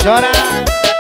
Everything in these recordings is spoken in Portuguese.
chorar.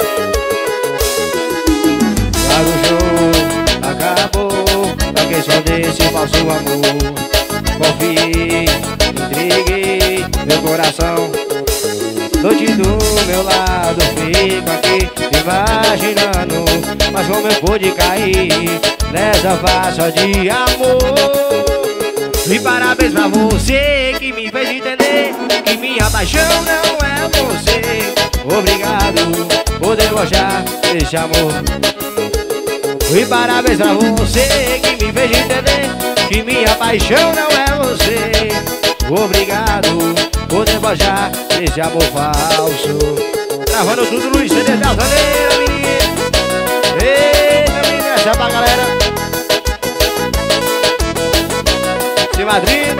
Mas o jogo acabou pra quem só desse falso amor. Confiei, entreguei meu coração. Noite do meu lado, fico aqui imaginando, mas como eu pude cair nessa farsa de amor. E parabéns pra você que me fez entender que minha paixão não é você. Obrigado por debochar desse amor. E parabéns pra você que me fez entender que minha paixão não é você. Obrigado por debochar desse amor falso. Gravando tudo Luiz CD da Altaneira, menino. Eita, menina, essa é pra galera de Madrid.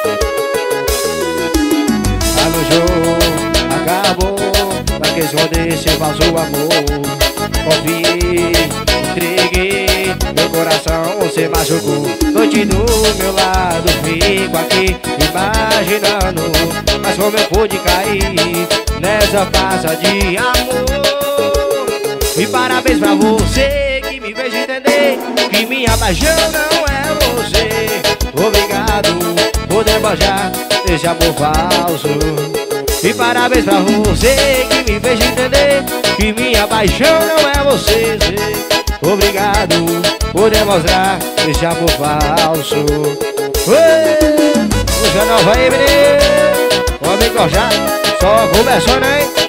Mas o jogo acabou pra que esconder esse falso amor. Confiei, entreguei meu coração, você machucou. Noite do meu lado, fico aqui imaginando, mas como eu pude cair nessa farsa de amor. E parabéns pra você que me fez entender que minha paixão não é você. Obrigado por debochar desse amor falso. E parabéns pra você que me fez entender que minha paixão não é você. Obrigado por demonstrar esse amor falso. Puxa nova aí, menino. Homem corjado, só conversando, hein?